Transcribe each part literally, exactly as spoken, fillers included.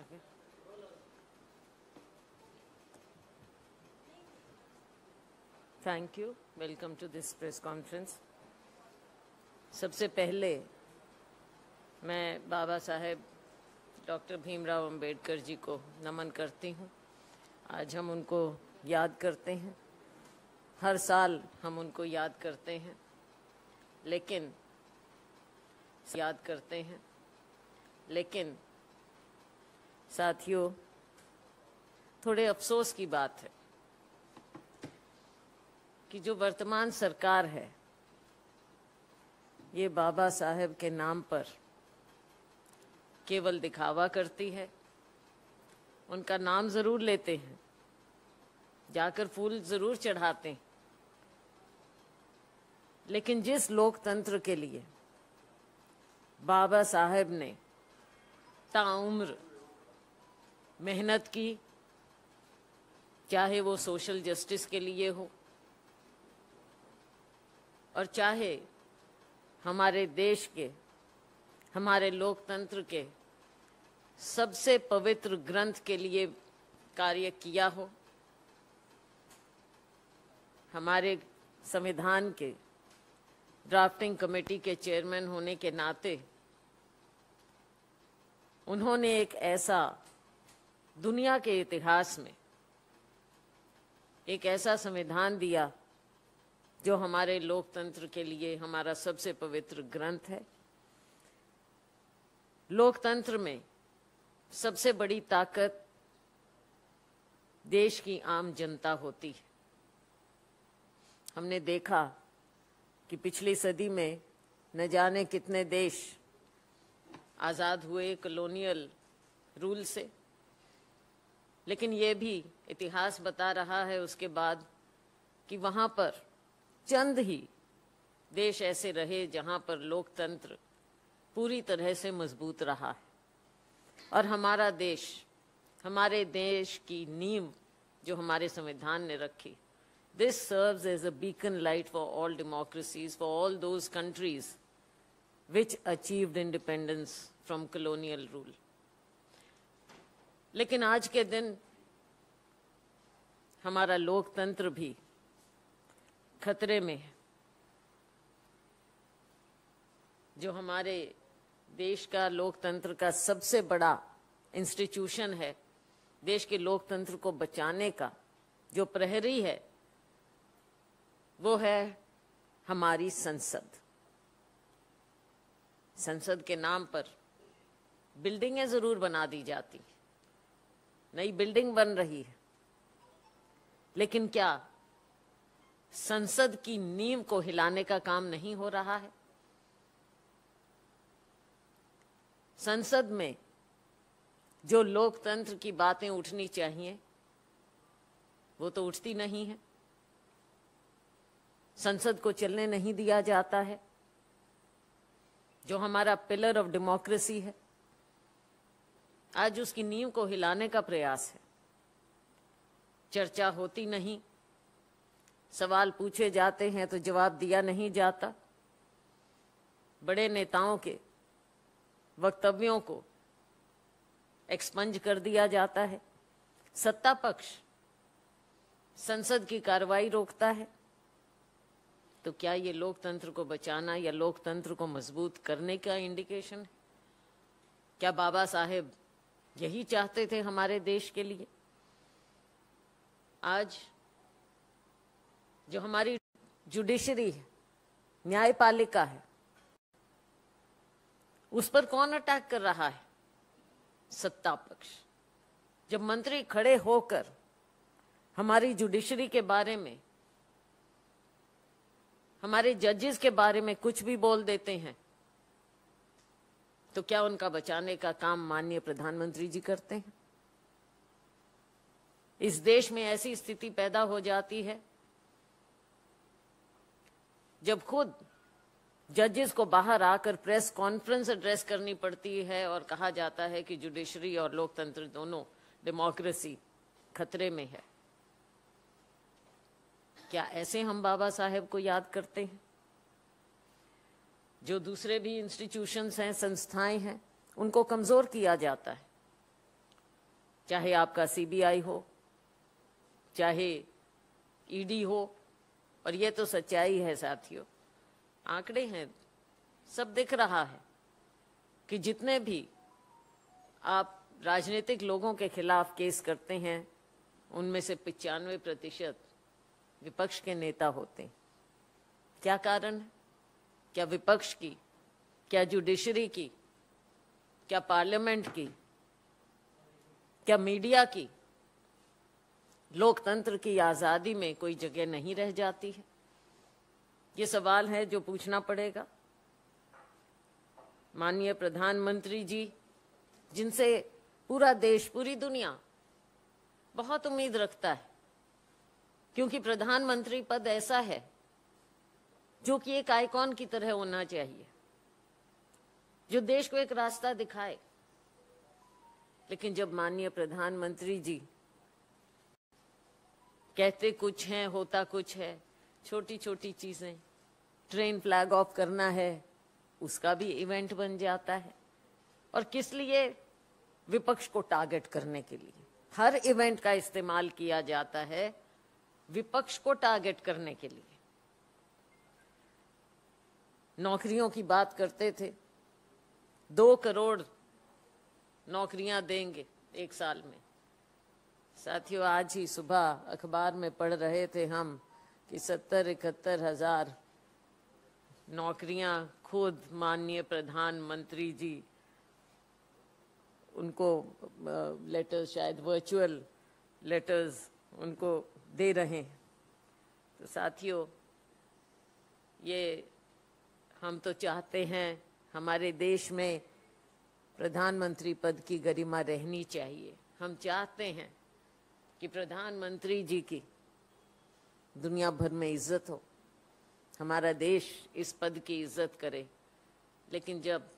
आगे। Thank you, welcome to this press conference. सबसे पहले मैं बाबा साहेब डॉक्टर भीमराव अंबेडकर जी को नमन करती हूँ। आज हम उनको याद करते हैं, हर साल हम उनको याद करते हैं, लेकिन याद करते हैं लेकिन साथियों, थोड़े अफसोस की बात है कि जो वर्तमान सरकार है ये बाबा साहेब के नाम पर केवल दिखावा करती है। उनका नाम जरूर लेते हैं, जाकर फूल जरूर चढ़ाते हैं, लेकिन जिस लोकतंत्र के लिए बाबा साहेब ने ताउम्र मेहनत की, चाहे वो सोशल जस्टिस के लिए हो और चाहे हमारे देश के, हमारे लोकतंत्र के सबसे पवित्र ग्रंथ के लिए कार्य किया हो, हमारे संविधान के ड्राफ्टिंग कमेटी के चेयरमैन होने के नाते उन्होंने एक ऐसा दुनिया के इतिहास में एक ऐसा संविधान दिया जो हमारे लोकतंत्र के लिए हमारा सबसे पवित्र ग्रंथ है। लोकतंत्र में सबसे बड़ी ताकत देश की आम जनता होती है। हमने देखा कि पिछली सदी में न जाने कितने देश आज़ाद हुए कॉलोनियल रूल से, लेकिन ये भी इतिहास बता रहा है उसके बाद कि वहाँ पर चंद ही देश ऐसे रहे जहाँ पर लोकतंत्र पूरी तरह से मजबूत रहा है। और हमारा देश, हमारे देश की नींव जो हमारे संविधान ने रखी, this serves as a beacon light for all democracies, for all those countries which achieved independence from colonial rule. लेकिन आज के दिन हमारा लोकतंत्र भी खतरे में है। जो हमारे देश का लोकतंत्र का सबसे बड़ा इंस्टीट्यूशन है, देश के लोकतंत्र को बचाने का जो प्रहरी है, वो है हमारी संसद। संसद के नाम पर बिल्डिंगें जरूर बना दी जाती, नई बिल्डिंग बन रही है, लेकिन क्या संसद की नींव को हिलाने का काम नहीं हो रहा है? संसद में जो लोकतंत्र की बातें उठनी चाहिए वो तो उठती नहीं है। संसद को चलने नहीं दिया जाता है, जो हमारा पिलर ऑफ डेमोक्रेसी है। आज उसकी नींव को हिलाने का प्रयास है। चर्चा होती नहीं, सवाल पूछे जाते हैं तो जवाब दिया नहीं जाता। बड़े नेताओं के वक्तव्यों को एक्सपंज कर दिया जाता है। सत्ता पक्ष संसद की कार्रवाई रोकता है। तो क्या ये लोकतंत्र को बचाना या लोकतंत्र को मजबूत करने का इंडिकेशन है? क्या बाबा साहेब यही चाहते थे हमारे देश के लिए? आज जो हमारी जुडिशरी है, न्यायपालिका है, उस पर कौन अटैक कर रहा है? सत्ता पक्ष। जब मंत्री खड़े होकर हमारी जुडिशरी के बारे में, हमारे जजेस के बारे में कुछ भी बोल देते हैं, तो क्या उनका बचाने का काम माननीय प्रधानमंत्री जी करते हैं? इस देश में ऐसी स्थिति पैदा हो जाती है जब खुद जजेस को बाहर आकर प्रेस कॉन्फ्रेंस एड्रेस करनी पड़ती है और कहा जाता है कि जुडिशरी और लोकतंत्र दोनों, डेमोक्रेसी खतरे में है। क्या ऐसे हम बाबा साहेब को याद करते हैं? जो दूसरे भी इंस्टीट्यूशंस हैं, संस्थाएं हैं, उनको कमजोर किया जाता है। चाहे आपका सीबीआई हो, चाहे ईडी हो, और ये तो सच्चाई है साथियों, आंकड़े हैं, सब दिख रहा है कि जितने भी आप राजनीतिक लोगों के खिलाफ केस करते हैं उनमें से पचानवे प्रतिशत विपक्ष के नेता होते हैं। क्या कारण है? क्या विपक्ष की, क्या जुडिशरी की, क्या पार्लियामेंट की, क्या मीडिया की, लोकतंत्र की आजादी में कोई जगह नहीं रह जाती है? ये सवाल है जो पूछना पड़ेगा। माननीय प्रधानमंत्री जी, जिनसे पूरा देश, पूरी दुनिया बहुत उम्मीद रखता है, क्योंकि प्रधानमंत्री पद ऐसा है जो कि एक आइकॉन की तरह होना चाहिए, जो देश को एक रास्ता दिखाए। लेकिन जब माननीय प्रधानमंत्री जी कहते कुछ हैं, होता कुछ है, छोटी छोटी चीजें, ट्रेन फ्लैग ऑफ करना है, उसका भी इवेंट बन जाता है। और किस लिए? विपक्ष को टारगेट करने के लिए हर इवेंट का इस्तेमाल किया जाता है, विपक्ष को टारगेट करने के लिए। नौकरियों की बात करते थे, दो करोड़ नौकरियां देंगे एक साल में। साथियों, आज ही सुबह अखबार में पढ़ रहे थे हम कि सत्तर इकहत्तर हजार नौकरियां खुद माननीय प्रधानमंत्री जी उनको लेटर्स, शायद वर्चुअल लेटर्स उनको दे रहे हैं। तो साथियों, ये हम तो चाहते हैं हमारे देश में प्रधानमंत्री पद की गरिमा रहनी चाहिए। हम चाहते हैं कि प्रधानमंत्री जी की दुनिया भर में इज्जत हो, हमारा देश इस पद की इज्जत करे। लेकिन जब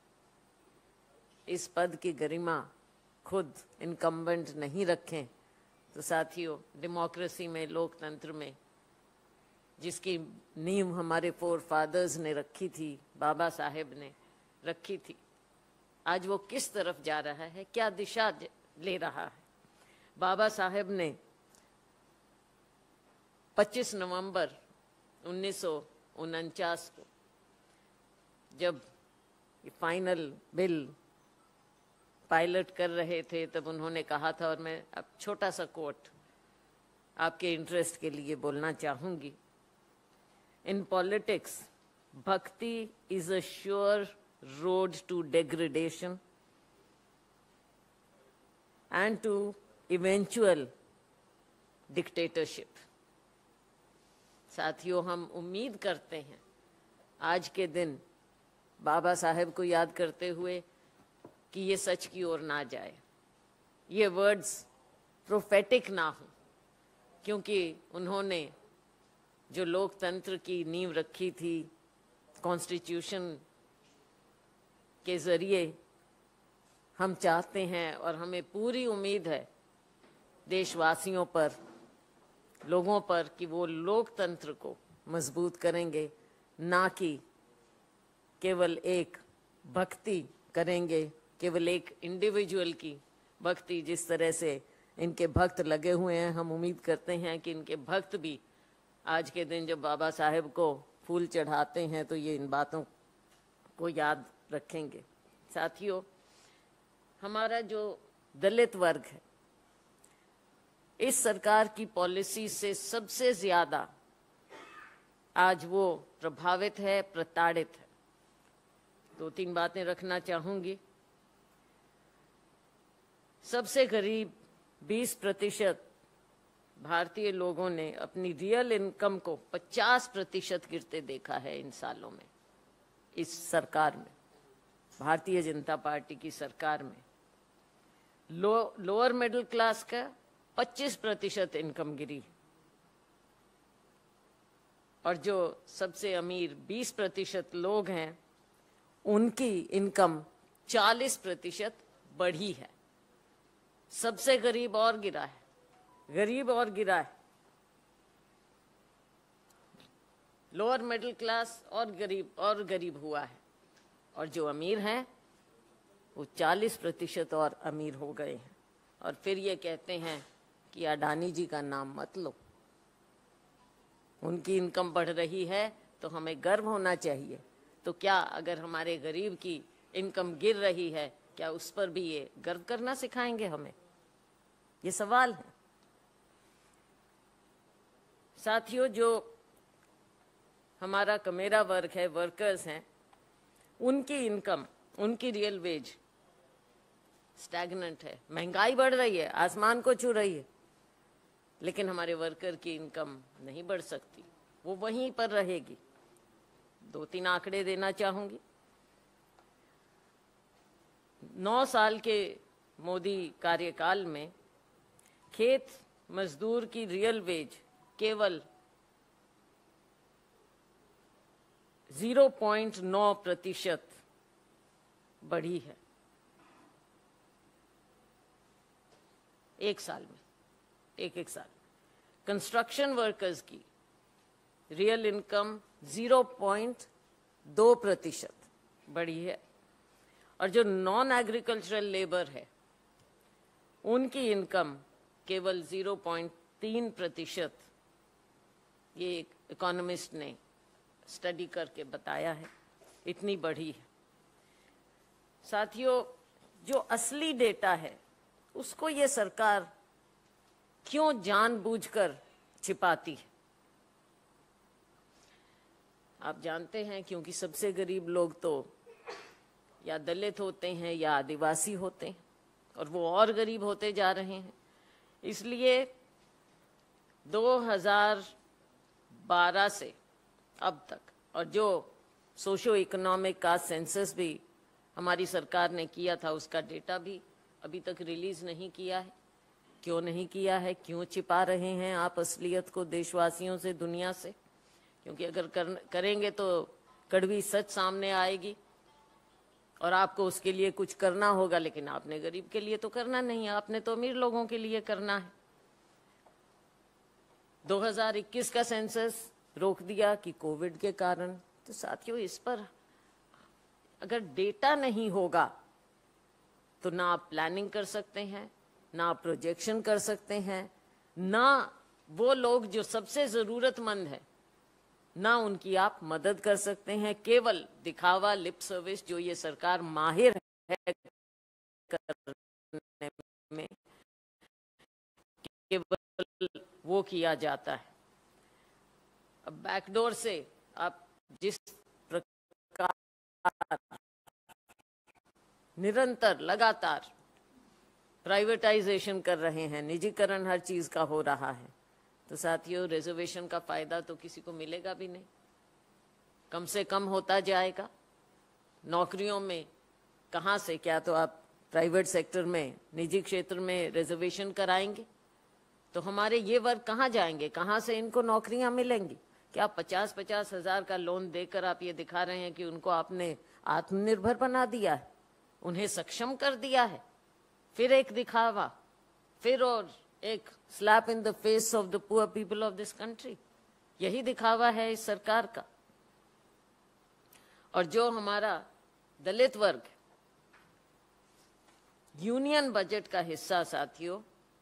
इस पद की गरिमा खुद इनकम्बेंट नहीं रखें तो साथियों, डेमोक्रेसी में, लोकतंत्र में, जिसकी नींव हमारे फोर फादर्स ने रखी थी, बाबा साहेब ने रखी थी, आज वो किस तरफ जा रहा है, क्या दिशा ले रहा है? बाबा साहेब ने पच्चीस नवंबर उन्नीस सौ उनचास को जब फाइनल बिल पायलट कर रहे थे, तब उन्होंने कहा था, और मैं अब छोटा सा कोट आपके इंटरेस्ट के लिए बोलना चाहूंगी। In politics, bhakti is a sure road to degradation and to eventual dictatorship. साथियों, हम उम्मीद करते हैं आज के दिन बाबा साहेब को याद करते हुए कि ये सच की ओर ना जाए, ये वर्ड्स प्रोफेटिक ना हो, क्योंकि उन्होंने जो लोकतंत्र की नींव रखी थी, कॉन्स्टिट्यूशन के जरिए, हम चाहते हैं और हमें पूरी उम्मीद है देशवासियों पर, लोगों पर, कि वो लोकतंत्र को मजबूत करेंगे, ना कि केवल एक भक्ति करेंगे, केवल एक इंडिविजुअल की भक्ति। जिस तरह से इनके भक्त लगे हुए हैं, हम उम्मीद करते हैं कि इनके भक्त भी आज के दिन जब बाबा साहेब को फूल चढ़ाते हैं तो ये इन बातों को याद रखेंगे। साथियों, हमारा जो दलित वर्ग है, इस सरकार की पॉलिसी से सबसे ज्यादा आज वो प्रभावित है, प्रताड़ित है। दो तीन बातें रखना चाहूंगी। सबसे करीब बीस प्रतिशत भारतीय लोगों ने अपनी रियल इनकम को पचास प्रतिशत गिरते देखा है इन सालों में, इस सरकार में, भारतीय जनता पार्टी की सरकार में। लो, लोअर मिडिल क्लास का पच्चीस प्रतिशत इनकम गिरी, और जो सबसे अमीर बीस प्रतिशत लोग हैं, उनकी इनकम चालीस प्रतिशत बढ़ी है। सबसे गरीब और गिरा है, गरीब और गिरा है, लोअर मिडिल क्लास और गरीब और गरीब हुआ है, और जो अमीर हैं वो चालीस प्रतिशत और अमीर हो गए हैं। और फिर ये कहते हैं कि अडानी जी का नाम मत लो। उनकी इनकम बढ़ रही है तो हमें गर्व होना चाहिए, तो क्या अगर हमारे गरीब की इनकम गिर रही है, क्या उस पर भी ये गर्व करना सिखाएंगे हमें? ये सवाल है। साथियों, जो हमारा कमेरा वर्ग है, वर्कर्स हैं, उनकी इनकम, उनकी रियल वेज स्टैग्नेंट है। महंगाई बढ़ रही है, आसमान को छू रही है, लेकिन हमारे वर्कर की इनकम नहीं बढ़ सकती, वो वहीं पर रहेगी। दो तीन आंकड़े देना चाहूंगी। नौ साल के मोदी कार्यकाल में खेत मजदूर की रियल वेज केवल ज़ीरो पॉइंट नौ प्रतिशत बढ़ी है एक साल में, एक एक साल। कंस्ट्रक्शन वर्कर्स की रियल इनकम ज़ीरो पॉइंट दो प्रतिशत बढ़ी है, और जो नॉन एग्रीकल्चरल लेबर है उनकी इनकम केवल ज़ीरो पॉइंट तीन प्रतिशत, ये एक इकोनॉमिस्ट ने स्टडी करके बताया है, इतनी बढ़ी है। साथियों, जो असली डेटा है उसको ये सरकार क्यों जानबूझकर छिपाती है? आप जानते हैं, क्योंकि सबसे गरीब लोग तो या दलित होते हैं या आदिवासी होते हैं, और वो और गरीब होते जा रहे हैं। इसलिए दो हज़ार बारह से अब तक, और जो सोशो इकोनॉमिक का सेंसस भी हमारी सरकार ने किया था, उसका डेटा भी अभी तक रिलीज नहीं किया है। क्यों नहीं किया है? क्यों छिपा रहे हैं आप असलियत को देशवासियों से, दुनिया से? क्योंकि अगर कर, करेंगे तो कड़वी सच सामने आएगी और आपको उसके लिए कुछ करना होगा, लेकिन आपने गरीब के लिए तो करना नहीं है, आपने तो अमीर लोगों के लिए करना है। दो हज़ार इक्कीस का सेंसस रोक दिया कि कोविड के कारण। तो साथियों, इस पर अगर डेटा नहीं होगा तो ना आप प्लानिंग कर सकते हैं, ना आप प्रोजेक्शन कर सकते हैं, ना वो लोग जो सबसे जरूरतमंद है, ना उनकी आप मदद कर सकते हैं। केवल दिखावा, लिप सर्विस, जो ये सरकार माहिर है करने में, केवल वो किया जाता है। अब बैकडोर से आप जिस प्रकार निरंतर, लगातार प्राइवेटाइजेशन कर रहे हैं, निजीकरण हर चीज का हो रहा है, तो साथियों, रिजर्वेशन का फायदा तो किसी को मिलेगा भी नहीं, कम से कम होता जाएगा। नौकरियों में कहाँ से, क्या तो आप प्राइवेट सेक्टर में, निजी क्षेत्र में रिजर्वेशन कराएंगे तो हमारे ये वर्ग कहाँ जाएंगे? कहाँ से इनको नौकरियां मिलेंगी? क्या पचास पचास हजार का लोन देकर आप ये दिखा रहे हैं कि उनको आपने आत्मनिर्भर बना दिया है, उन्हें सक्षम कर दिया है? फिर एक दिखावा, फिर और एक slap in the face of the poor people of this country. यही दिखावा है इस सरकार का। और जो हमारा दलित वर्ग यूनियन बजट का हिस्सा, साथियों,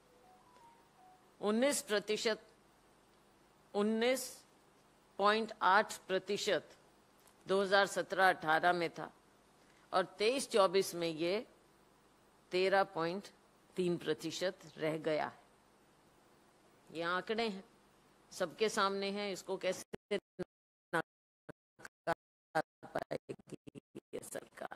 उन्नीस प्रतिशत उन्नीस पॉइंट आठ प्रतिशत दो हजार सत्रह अठारह में था, और तेईस चौबीस में ये तेरह पॉइंट तीन प्रतिशत रह गया है। ये आंकड़े हैं, सबके सामने हैं, इसको कैसे नकार पाएगी ये सरकार?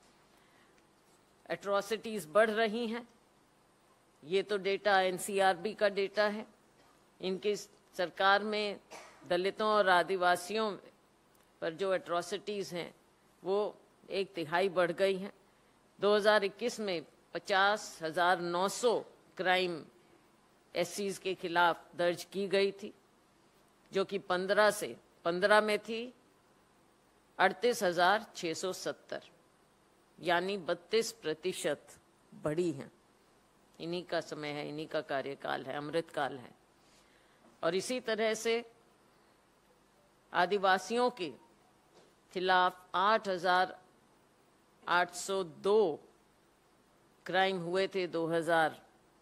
एट्रोसिटीज बढ़ रही हैं, ये तो डेटा एनसीआरबी का डेटा है। इनकी सरकार में दलितों और आदिवासियों पर जो एट्रोसिटीज हैं वो एक तिहाई बढ़ गई हैं। दो हज़ार इक्कीस में पचास हजार नौ सौ क्राइम एससीज के खिलाफ दर्ज की गई थी, जो कि पंद्रह से पंद्रह में थी अड़तीस हजार छः सौ सत्तर, यानी बत्तीस प्रतिशत बढ़ी हैं। इन्हीं का समय है, इन्हीं का कार्यकाल है, अमृतकाल है। और इसी तरह से आदिवासियों के खिलाफ आठ हजार आठ सौ दो क्राइम हुए थे दो हज़ार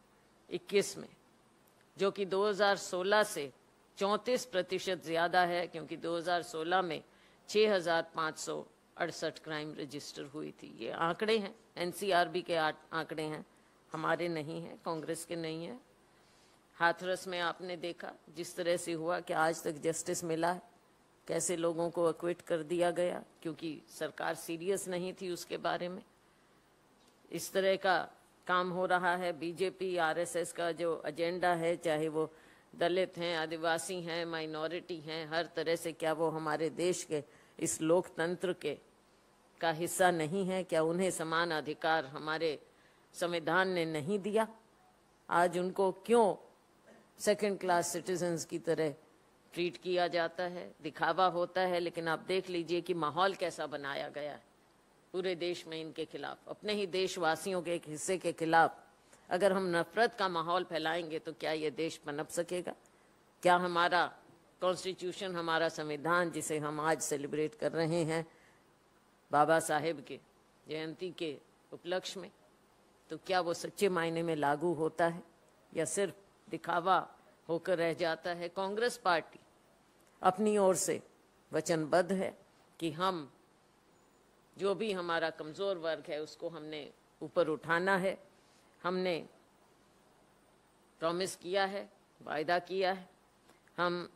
इक्कीस में, जो कि दो हज़ार सोलह से चौंतीस प्रतिशत ज्यादा है, क्योंकि दो हज़ार सोलह में छह हज़ार पाँच सौ अड़सठ क्राइम रजिस्टर हुई थी। ये आंकड़े हैं, एनसीआरबी के आंकड़े हैं, हमारे नहीं हैं, कांग्रेस के नहीं हैं। हाथरस में आपने देखा जिस तरह से हुआ कि आज तक जस्टिस मिला है, कैसे लोगों को एक्विट कर दिया गया क्योंकि सरकार सीरियस नहीं थी उसके बारे में। इस तरह का काम हो रहा है। बीजेपी आरएसएस का जो एजेंडा है, चाहे वो दलित हैं, आदिवासी हैं, माइनॉरिटी हैं, हर तरह से, क्या वो हमारे देश के इस लोकतंत्र के का हिस्सा नहीं है? क्या उन्हें समान अधिकार हमारे संविधान ने नहीं दिया? आज उनको क्यों सेकंड क्लास सिटीजन्स की तरह ट्रीट किया जाता है? दिखावा होता है, लेकिन आप देख लीजिए कि माहौल कैसा बनाया गया है पूरे देश में इनके खिलाफ। अपने ही देशवासियों के एक हिस्से के खिलाफ अगर हम नफरत का माहौल फैलाएंगे तो क्या ये देश पनप सकेगा? क्या हमारा कॉन्स्टिट्यूशन, हमारा संविधान, जिसे हम आज सेलिब्रेट कर रहे हैं बाबा साहेब के जयंती के उपलक्ष्य में, तो क्या वो सच्चे मायने में लागू होता है या सिर्फ दिखावा होकर रह जाता है? कांग्रेस पार्टी अपनी ओर से वचनबद्ध है कि हम जो भी हमारा कमजोर वर्ग है उसको हमने ऊपर उठाना है। हमने प्रॉमिस किया है, वायदा किया है, हम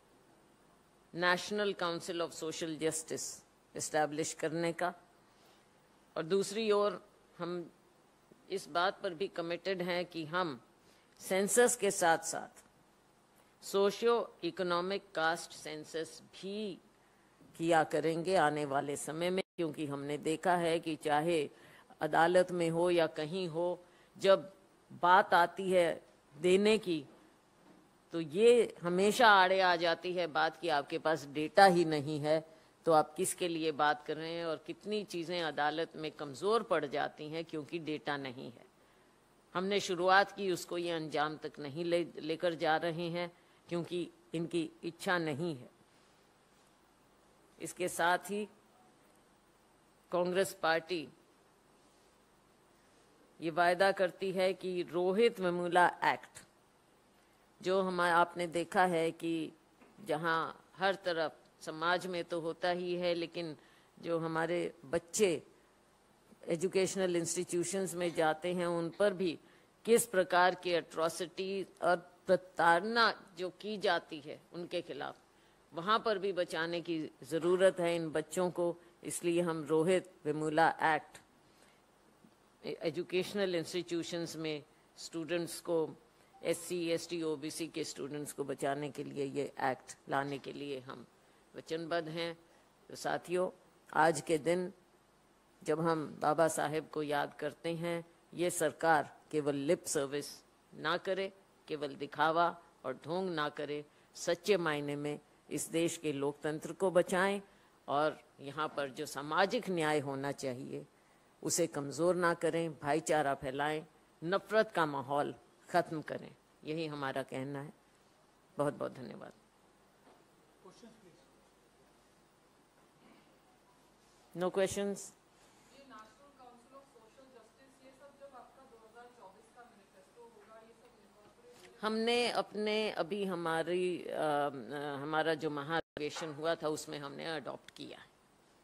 national council of social justice establish करने का, और दूसरी ओर हम इस बात पर भी कमिटेड हैं कि हम सेंसस के साथ साथ सोशियो इकोनॉमिक कास्ट सेंसस भी किया करेंगे आने वाले समय में, क्योंकि हमने देखा है कि चाहे अदालत में हो या कहीं हो, जब बात आती है देने की तो ये हमेशा आड़े आ जाती है बात कि आपके पास डेटा ही नहीं है तो आप किसके लिए बात कर रहे हैं, और कितनी चीज़ें अदालत में कमज़ोर पड़ जाती हैं क्योंकि डेटा नहीं है। हमने शुरुआत की, उसको ये अंजाम तक नहीं ले लेकर जा रहे हैं क्योंकि इनकी इच्छा नहीं है। इसके साथ ही कांग्रेस पार्टी ये वायदा करती है कि रोहित वेमुला एक्ट, जो हमारा आपने देखा है कि जहां हर तरफ समाज में तो होता ही है, लेकिन जो हमारे बच्चे एजुकेशनल इंस्टीट्यूशंस में जाते हैं उन पर भी किस प्रकार की एट्रॉसिटी और प्रताड़ना जो की जाती है उनके खिलाफ, वहाँ पर भी बचाने की ज़रूरत है इन बच्चों को। इसलिए हम Rohit Vemula act educational institutions में स्टूडेंट्स को, एससी, एसटी, ओबीसी के स्टूडेंट्स को बचाने के लिए ये एक्ट लाने के लिए हम वचनबद्ध हैं। तो साथियों, आज के दिन जब हम बाबा साहेब को याद करते हैं, ये सरकार केवल लिप सर्विस ना करे, केवल दिखावा और ढोंग ना करे, सच्चे मायने में इस देश के लोकतंत्र को बचाएं और यहाँ पर जो सामाजिक न्याय होना चाहिए उसे कमज़ोर ना करें, भाईचारा फैलाएं, नफरत का माहौल ख़त्म करें। यही हमारा कहना है। बहुत बहुत धन्यवाद। No questions. हमने अपने अभी हमारी आ, हमारा जो महाधिवेशन हुआ था उसमें हमने अडॉप्ट किया है।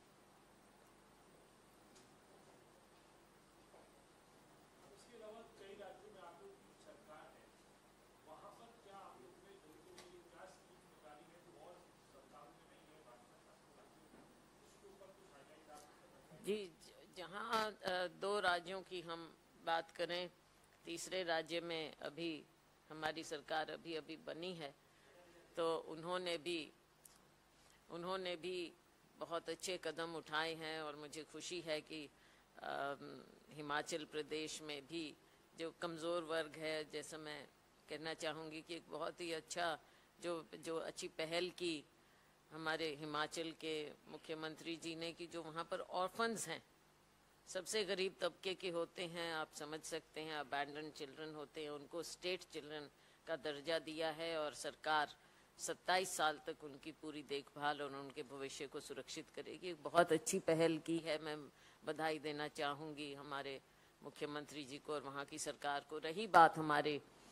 जी, जहाँ दो राज्यों की हम बात करें, तीसरे राज्य में अभी हमारी सरकार अभी अभी बनी है, तो उन्होंने भी उन्होंने भी बहुत अच्छे कदम उठाए हैं और मुझे खुशी है कि आ, हिमाचल प्रदेश में भी जो कमज़ोर वर्ग है, जैसा मैं कहना चाहूँगी कि एक बहुत ही अच्छा जो जो अच्छी पहल की हमारे हिमाचल के मुख्यमंत्री जी ने, कि जो वहाँ पर ऑर्फन्स हैं, सबसे गरीब तबके के होते हैं, आप समझ सकते हैं, अबैंडन चिल्ड्रन होते हैं, उनको स्टेट चिल्ड्रन का दर्जा दिया है और सरकार सत्ताईस साल तक उनकी पूरी देखभाल और उनके भविष्य को सुरक्षित करेगी। बहुत अच्छी पहल की है, मैं बधाई देना चाहूँगी हमारे मुख्यमंत्री जी को और वहाँ की सरकार को। रही बात हमारे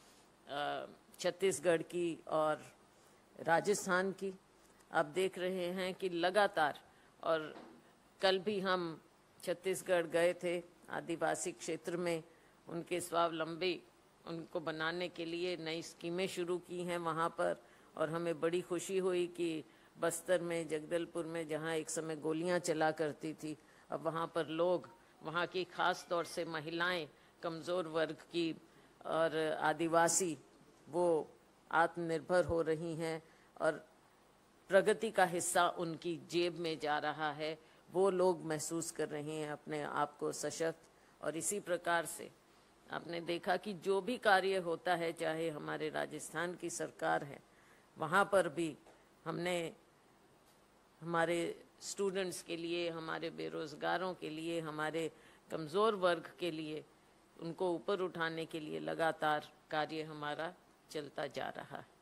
छत्तीसगढ़ की और राजस्थान की। आप देख रहे हैं कि लगातार, और कल भी हम छत्तीसगढ़ गए थे, आदिवासी क्षेत्र में उनके स्वावलंबी उनको बनाने के लिए नई स्कीमें शुरू की हैं वहाँ पर। और हमें बड़ी खुशी हुई कि बस्तर में, जगदलपुर में, जहाँ एक समय गोलियाँ चला करती थी, अब वहाँ पर लोग, वहाँ की खास तौर से महिलाएं, कमज़ोर वर्ग की और आदिवासी, वो आत्मनिर्भर हो रही हैं और प्रगति का हिस्सा उनकी जेब में जा रहा है। वो लोग महसूस कर रहे हैं अपने आप को सशक्त। और इसी प्रकार से आपने देखा कि जो भी कार्य होता है, चाहे हमारे राजस्थान की सरकार है, वहाँ पर भी हमने हमारे स्टूडेंट्स के लिए, हमारे बेरोजगारों के लिए, हमारे कमज़ोर वर्ग के लिए, उनको ऊपर उठाने के लिए लगातार कार्य हमारा चलता जा रहा है।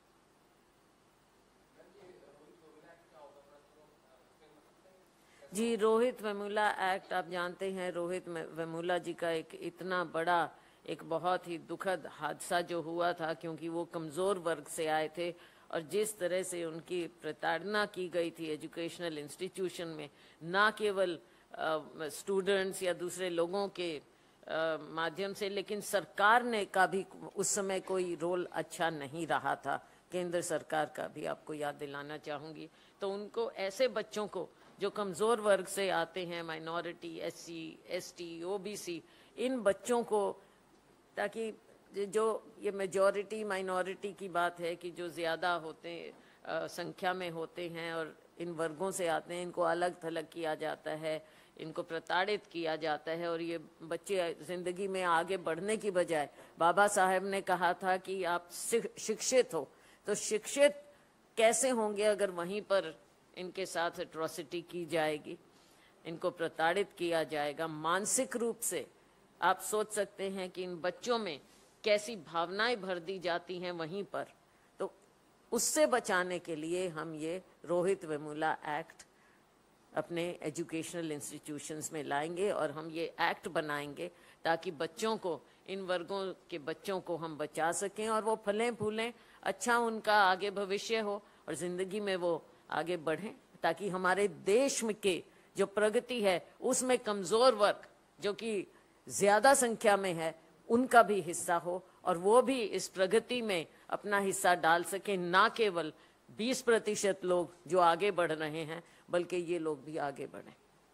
जी, रोहित वेमुला एक्ट, आप जानते हैं रोहित वेमुला जी का एक इतना बड़ा, एक बहुत ही दुखद हादसा जो हुआ था, क्योंकि वो कमज़ोर वर्ग से आए थे और जिस तरह से उनकी प्रताड़ना की गई थी एजुकेशनल इंस्टीट्यूशन में, ना केवल स्टूडेंट्स या दूसरे लोगों के माध्यम से, लेकिन सरकार ने का भी उस समय कोई रोल अच्छा नहीं रहा था, केंद्र सरकार का भी आपको याद दिलाना चाहूँगी। तो उनको, ऐसे बच्चों को जो कमज़ोर वर्ग से आते हैं, माइनॉरिटी, एससी, एसटी, ओबीसी, इन बच्चों को, ताकि जो ये मेजॉरिटी माइनॉरिटी की बात है कि जो ज़्यादा होते हैं, संख्या में होते हैं और इन वर्गों से आते हैं, इनको अलग थलग किया जाता है, इनको प्रताड़ित किया जाता है और ये बच्चे ज़िंदगी में आगे बढ़ने की बजाय, बाबा साहेब ने कहा था कि आप शिक्षित हो, तो शिक्षित कैसे होंगे अगर वहीं पर इनके साथ एट्रोसिटी की जाएगी, इनको प्रताड़ित किया जाएगा मानसिक रूप से। आप सोच सकते हैं कि इन बच्चों में कैसी भावनाएं भर दी जाती हैं वहीं पर। तो उससे बचाने के लिए हम ये रोहित वेमुला एक्ट अपने एजुकेशनल इंस्टीट्यूशंस में लाएंगे और हम ये एक्ट बनाएंगे ताकि बच्चों को, इन वर्गों के बच्चों को हम बचा सकें और वो फलें फूलें, अच्छा उनका आगे भविष्य हो और ज़िंदगी में वो आगे बढ़ें, ताकि हमारे देश में के जो प्रगति है उसमें कमज़ोर वर्ग जो कि ज़्यादा संख्या में है उनका भी हिस्सा हो और वो भी इस प्रगति में अपना हिस्सा डाल सकें। ना केवल बीस प्रतिशत लोग जो आगे बढ़ रहे हैं, बल्कि ये लोग भी आगे बढ़ें।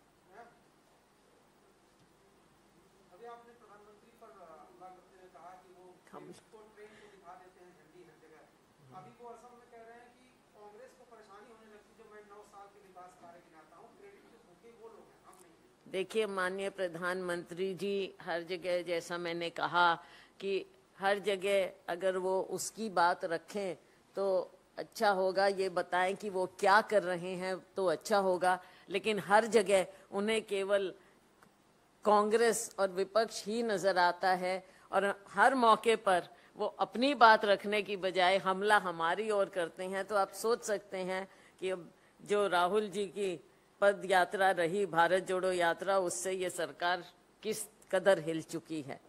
अभी आपने प्रधानमंत्री पर कहा कि वो इसको ट्रेन को दिखा देते हैं झंडी हर जगह। अभी वो असम में कह रहे हैं कि कांग्रेस को परेशानी होने लगती है, जो मैं नौ साल के विकास कार्य गिनाता हूँ, क्रेडिट के भूखे वो लोग हैं, हम नहीं। देखिए माननीय प्रधानमंत्री जी, हर जगह जैसा मैंने कहा कि हर जगह अगर वो उसकी बात रखें तो अच्छा होगा, ये बताएं कि वो क्या कर रहे हैं तो अच्छा होगा, लेकिन हर जगह उन्हें केवल कांग्रेस और विपक्ष ही नजर आता है और हर मौके पर वो अपनी बात रखने की बजाय हमला हमारी ओर करते हैं। तो आप सोच सकते हैं कि अब जो राहुल जी की पद यात्रा रही, भारत जोड़ो यात्रा, उससे ये सरकार किस कदर हिल चुकी है।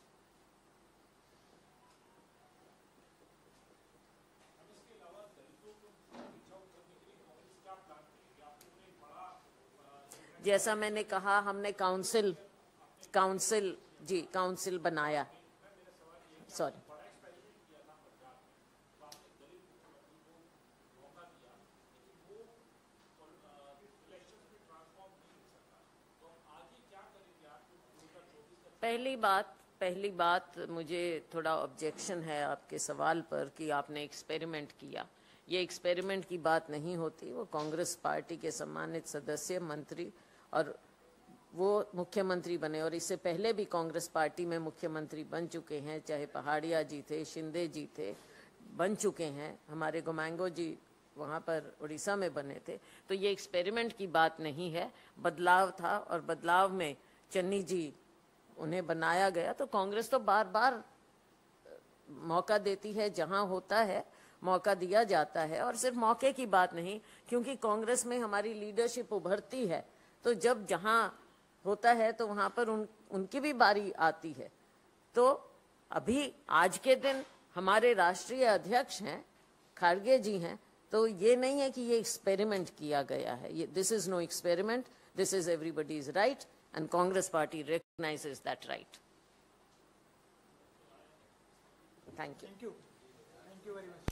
जैसा मैंने कहा, हमने काउंसिल काउंसिल जी काउंसिल बनाया। सॉरी, पहली बात पहली बात मुझे थोड़ा ऑब्जेक्शन है आपके सवाल पर कि आपने एक्सपेरिमेंट किया। ये एक्सपेरिमेंट की बात नहीं होती। वो कांग्रेस पार्टी के सम्मानित सदस्य, मंत्री और वो मुख्यमंत्री बने और इससे पहले भी कांग्रेस पार्टी में मुख्यमंत्री बन चुके हैं, चाहे पहाड़िया जी थे, शिंदे जी थे, बन चुके हैं, हमारे गोमांगो जी वहाँ पर उड़ीसा में बने थे। तो ये एक्सपेरिमेंट की बात नहीं है, बदलाव था और बदलाव में चन्नी जी उन्हें बनाया गया। तो कांग्रेस तो बार बार मौका देती है, जहाँ होता है मौका दिया जाता है। और सिर्फ मौके की बात नहीं, क्योंकि कांग्रेस में हमारी लीडरशिप उभरती है, तो जब जहाँ होता है तो वहाँ पर उन उनकी भी बारी आती है। तो अभी आज के दिन हमारे राष्ट्रीय अध्यक्ष हैं, खारगे जी हैं, तो ये नहीं है कि ये एक्सपेरिमेंट किया गया है. ये this is no experiment, this is everybody's right and Congress party recognises that right. Thank you. Thank you thank you very much.